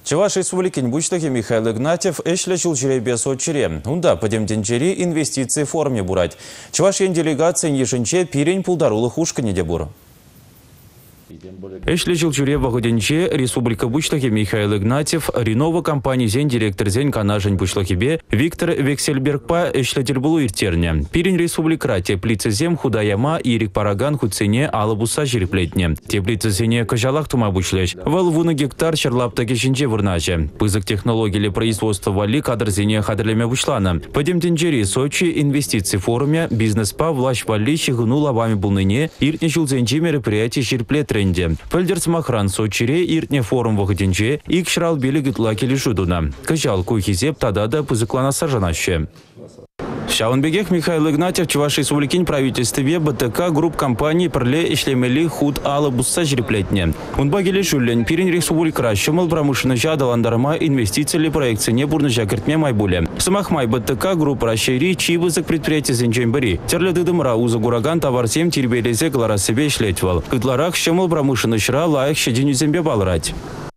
Чуваш Республикин Бучтахи Михаил Игнатьев эшлечил жеребе сотчере. Унда подемденчери инвестиции форме бурать. Чуваш делегация ешенче пирень пулдарулы хушкане дебур. Эшлечил жюре вагоденче Республика Бучлахи Михаил Игнатьев, Ренова компания зен директор зен канажен Бучлахибе Виктор Вексельбергпа эшлетель булу иртерне. Пирень Республика теплица зем худаяма и рекпараган хуцене алабуса жереплетне. Теплица зене кажалах тума бучлеш. Валвуна гектар черлапта кешенче вырнаже. Пызык технологии производства вали кадр зене хадрлеме бучлана. Подемденчери Сочи инвестиции форуме бизнес-па власть вали чигуну лавами булныне иртнечил зенче мероприятие жереплетренде. Пельдерс Махран Сочире иртне форум вагоденче икшрал белегит лакели жудуна. Кажал кухизеп тадада пызыклана сажанаще. Шаунбегех Михаил Игнатьев Чуваш Республикин правительстве БТК групп компаний прле ишлемели худ алы бусса жереплетне. Унбагели шуллен пирень республика щемал промышленный жадаландарма инвестиции проекции не бурны жакертме майбуле. Самахмай БТК групп расшири чибызык предприятия зенчембери. Терлядыдым рауза гураган товар сем тербелезе глара себе ишлетвал. Кытларах щемал промышленный шра лаях щединю зембе балрать.